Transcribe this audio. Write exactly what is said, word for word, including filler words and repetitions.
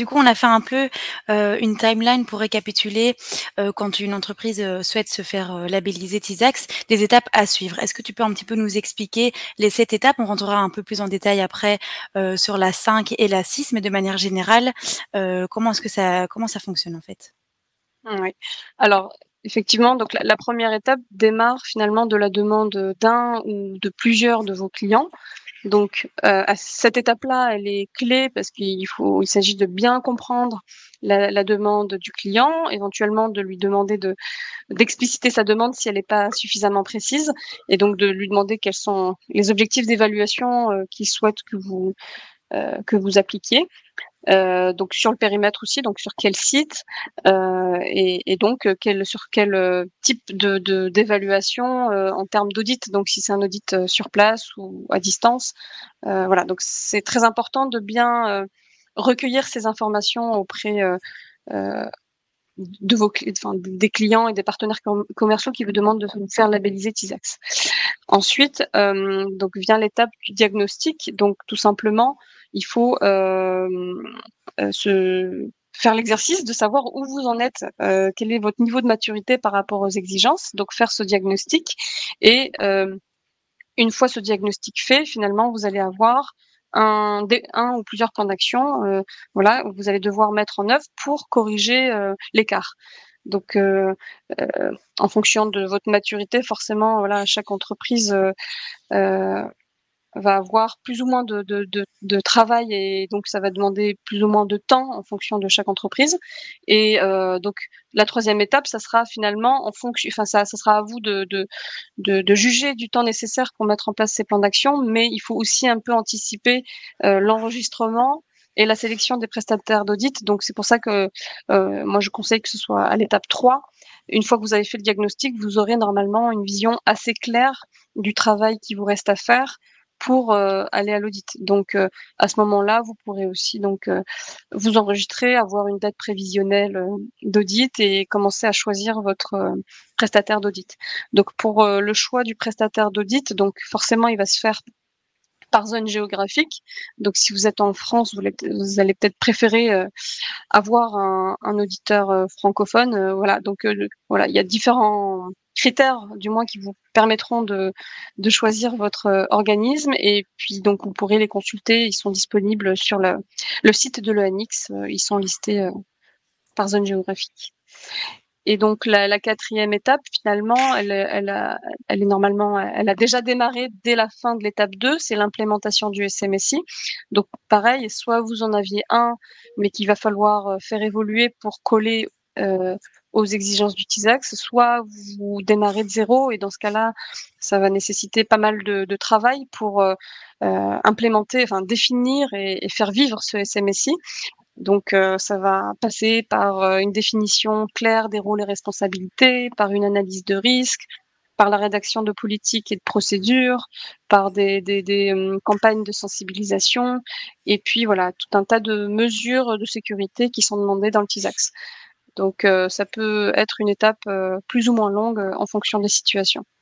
Du coup, on a fait un peu, heu, une timeline pour récapituler, heu, quand une entreprise, heu, souhaite se faire, heu, labelliser TISAX, des étapes à suivre. Est-ce que tu peux un petit peu nous expliquer les sept étapes? On rentrera un peu plus en détail après, heu, sur la cinq et la six, mais de manière générale, heu, comment est-ce que ça comment ça fonctionne, en fait? Oui. Alors, effectivement, donc la la première étape démarre finalement de la demande, d'un ou de plusieurs de vos clients. Donc, heu, à cette étape-là, elle est clé parce qu'il faut il s'agit de bien comprendre la la demande du client, éventuellement de lui demander de d'expliciter sa demande si elle est pas suffisamment précise et donc de lui demander quels sont les objectifs d'évaluation, heu, qu'il souhaite que vous, heu, que vous appliquiez. Heu, donc sur le périmètre aussi, donc sur quel site, heu et et donc heu, quel sur quel, heu, type de de d'évaluation, heu, en termes d'audit. Donc si c'est un audit, heu, sur place ou à distance, heu, voilà. Donc c'est très important de bien, heu, recueillir ces informations auprès, heu heu, de vos cl enfin des clients et des partenaires com commerciaux qui vous demandent de vous faire labelliser TISAX. Ensuite, hem, donc vient l'étape du diagnostic. Donc tout simplement, il faut, hem, heu, se faire l'exercice de savoir où vous en êtes, heu, quel est votre niveau de maturité par rapport aux exigences, donc faire ce diagnostic et hem, une fois ce diagnostic fait, finalement, vous allez avoir un des un ou plusieurs plans d'action, heu, voilà, où vous allez devoir mettre en œuvre pour corriger, heu, l'écart. Donc heu heu, en fonction de votre maturité, forcément, voilà, chaque entreprise, heu heu, va avoir plus ou moins de de de de travail et donc ça va demander plus ou moins de temps en fonction de chaque entreprise et heu, donc la troisième étape, ça sera finalement en fonction enfin ça ça sera à vous de de de de juger du temps nécessaire pour mettre en place ces plans d'action, mais il faut aussi un peu anticiper, heu, l'enregistrement et la sélection des prestataires d'audit. Donc c'est pour ça que, heu, moi je conseille que ce soit à l'étape trois. Une fois que vous avez fait le diagnostic, vous aurez normalement une vision assez claire du travail qui vous reste à faire pour, heu, aller à l'audit. Donc heu, à ce moment-là, vous pourrez aussi donc heu, vous enregistrer, avoir une date prévisionnelle, heu, d'audit et commencer à choisir votre, heu, prestataire d'audit. Donc pour, heu, le choix du prestataire d'audit, donc forcément, il va se faire par zone géographique. Donc si vous êtes en France, vous allez peut vous allez peut-être préférer, heu, avoir un un auditeur, heu, francophone, heu, voilà. Donc heu, le voilà, il y a différents critères, du moins, qui vous permettront de de choisir votre, heu, organisme et puis donc vous pourrez les consulter. Ils sont disponibles sur le le site de l'E N X, heu, ils sont listés, heu, par zone géographique. Et donc la la quatrième étape finalement, elle est elle a elle est normalement elle a déjà démarré dès la fin de l'étape deux, c'est l'implémentation du S M S I. Donc pareil, soit vous en aviez un, mais qu'il va falloir, heu, faire évoluer pour coller, heu, aux exigences du TISAX, soit vous démarrez de zéro et dans ce cas-là, ça va nécessiter pas mal de de travail pour, heu heu, implémenter, enfin définir et et faire vivre ce S M S I. Donc heu, ça va passer par, heu, une définition claire des rôles et responsabilités, par une analyse de risque, par la rédaction de politiques et de procédures, par des des des, hem, campagnes de sensibilisation et puis voilà, tout un tas de mesures de sécurité qui sont demandées dans le TISAX. Donc heu, ça peut être une étape, heu, plus ou moins longue, heu, en fonction des situations.